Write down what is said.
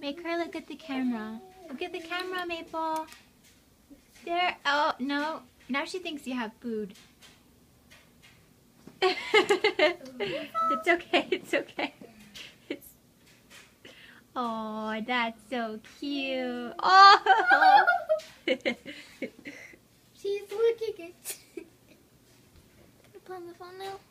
Make her look at the camera. Look at the camera, Maple. There. Oh, no. Now she thinks you have food. It's okay. It's okay. It's... Oh, that's so cute. Oh! She's looking at you. You're playing the phone now?